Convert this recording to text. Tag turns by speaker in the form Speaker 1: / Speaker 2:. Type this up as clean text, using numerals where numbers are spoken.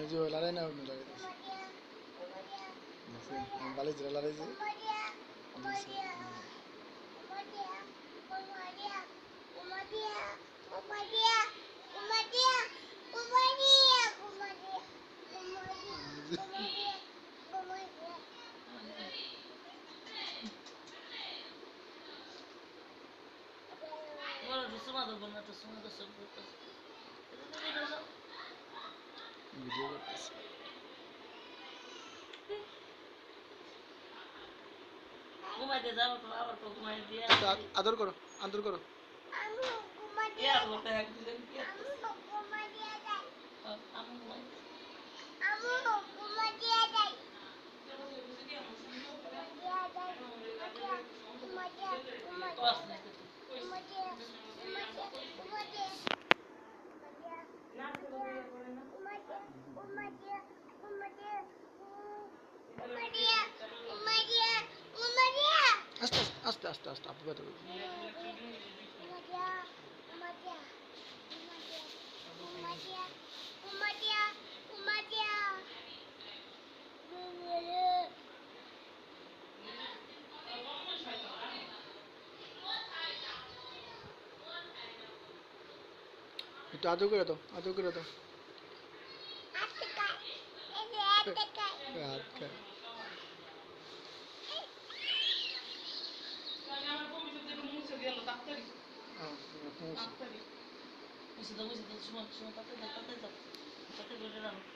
Speaker 1: যে লড়াই না ওই লড়াই বালি যে লড়াই যে ভিডিও করতেছে আদর করো আদর করো আস্তে আস্তে আস্তে আস্তে আপু কথা বলছি একটু আদর করে দাও আদর করে দাও
Speaker 2: Musi da, tatate da, tatate da. Tatate da,